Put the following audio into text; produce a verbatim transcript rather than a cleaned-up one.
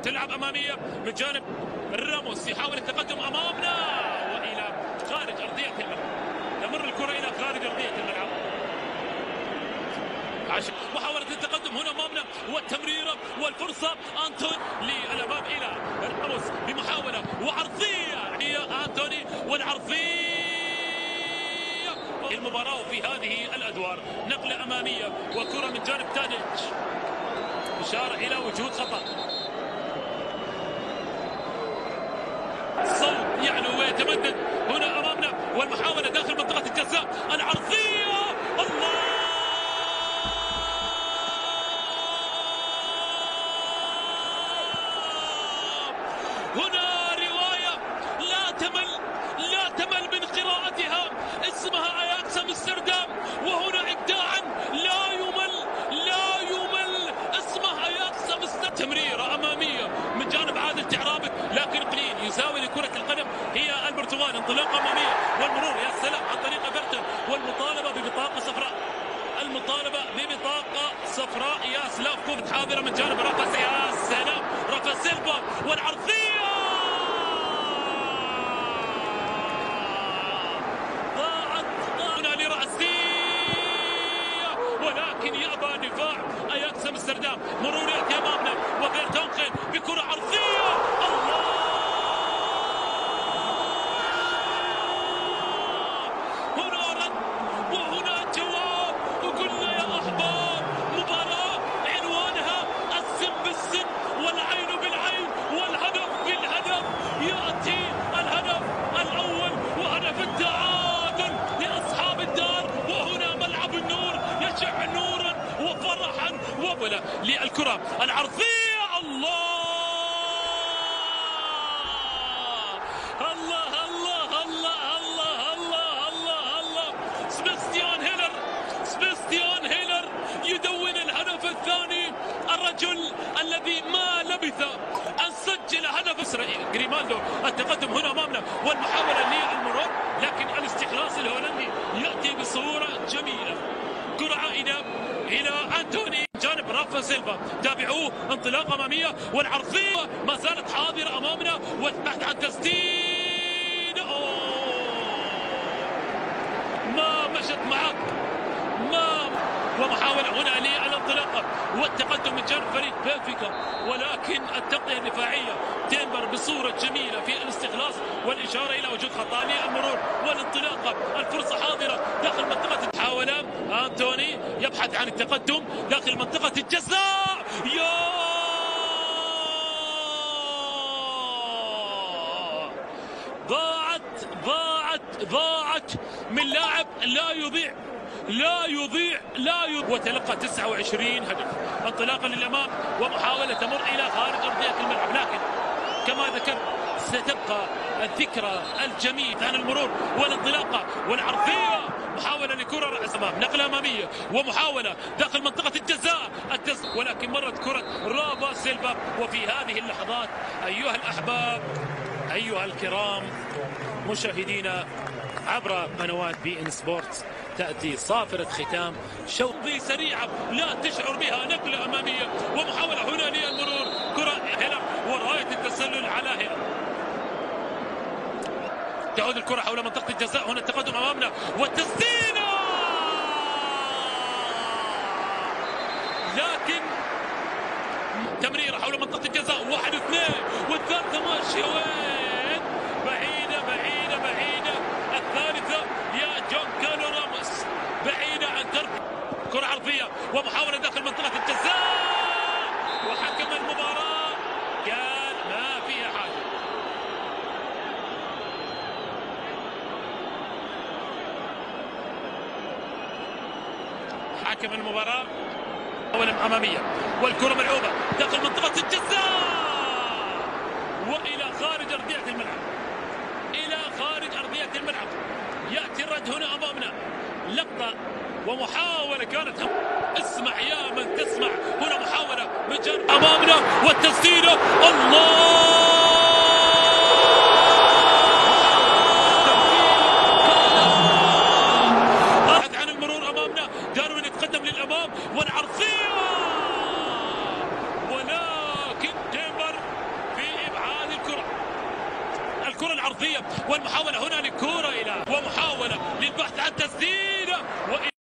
تلعب اماميه من جانب راموس، يحاول التقدم امامنا والى خارج ارضيه الملعب. تمر الكره الى خارج ارضيه الملعب. محاوله التقدم هنا امامنا والتمريره والفرصه انتوني للامام الى راموس بمحاوله وعرضيه هي انتوني والعرضيه المباراه في هذه الادوار. نقله اماميه وكره من جانب تاديتش، اشاره الى وجود خطا. الصوت يعلو ويتمدد هنا امامنا والمحاوله داخل منطقه الجزاء، العرضيه الله هنا روايه لا تمل لا تمل من قراءتها، اسمها اياكس امستردام، وهنا ابداعا لا يمل لا يمل، اسمها اياكس امستردام. تمريره اماميه من جانب عادل تعرابي، لكن قليل يساوي لكره القدم هي البرتغال. انطلاقه اماميه والمرور يا سلام عن طريق ايفرتون والمطالبه ببطاقه صفراء، المطالبه ببطاقه صفراء يا سلافكوف حاضره من جانب رافا، يا سلام رافا سيلفا والعرضيه ضاعت هنا لرأسية، ولكن يأبى دفاع اياكس امستردام. مرور ياتي امامنا وفيرتونخن بكره عرضيه الله هنا رد وهنا جواب. وقلنا يا احباب مباراه عنوانها السن بالسن والعين بالعين والهدف بالهدف. ياتي الهدف الاول وهدف التعادل لاصحاب الدار، وهنا ملعب النور يشع نورا وفرحا وبلا للكره العرضيه الله الله الله الله الله الله الله الله. سباستيان هيلر سباستيان هيلر يدون الهدف الثاني، الرجل الذي ما لبث ان سجل هدف. جريمالدو التقدم هنا امامنا والمحاوله للمرور، لكن الاستخلاص الهولندي ياتي بصوره جميله. كره عائده الى انتوني جانب رافا سيلفا، تابعوه انطلاقه اماميه والعرضيه ما زالت حاضره امامنا والبحث عن تسديد. ما مشت معك ما ومحاوله هنا للانطلاقه والتقدم من جانب فريق بنفيكا، ولكن التغطيه الدفاعيه تيمبر بصوره جميله في الاستخلاص والاشاره الى وجود خطا للمرور والانطلاقه. الفرصه حاضره داخل منطقه محاوله انتوني يبحث عن التقدم داخل منطقه الجزاء. يا ضاعت ضاعت ضاعت من لاعب لا يضيع لا يضيع لا يضيع وتلقى تسعة وعشرين هدف. انطلاقا للامام ومحاوله تمر الى خارج ارضيه الملعب، لكن كما ذكرت ستبقى الذكرى الجميله عن المرور والانطلاقه والعرضيه. محاوله لكره راس امام، نقله اماميه ومحاوله داخل منطقه الجزاء التس... ولكن مرت كره رافا سيلفا. وفي هذه اللحظات ايها الاحباب ايها الكرام مشاهدينا عبر قنوات بي ان سبورتس، تأتي صافرة ختام شوطي سريعة لا تشعر بها. نقلة أمامية ومحاولة هنا للمرور، كرة هيلر وراية التسلل على هيلر. تعود الكرة حول منطقة الجزاء، هنا التقدم أمامنا والتسديد، لكن تمريرة حول منطقة الجزاء، واحد واثنين والثالثة ماشية وين بعيدة بعيدة بعيدة. الثالثة يا جون كالو راموس بعيدة عن ترك. كرة عرضية ومحاولة داخل منطقة الجزاء، وحكم المباراة قال ما فيها حاجة. حكم المباراة أولا أمامية والكرة ملعوبة داخل منطقة الجزاء وإلى خارج أرضية الملعب، إلى خارج أرضية الملعب. يأتي الرد هنا أمامنا، لقطة ومحاولة كانت هم. اسمع يا من تسمع، هنا محاولة من جانب أمامنا والتسديد الله بحث عن المرور أمامنا، داروين يتقدم للأمام والعرضية، ولكن تيمبر والكرة العرضية والمحاولة هنا للكرة إلى ومحاولة للبحث عن تسديد.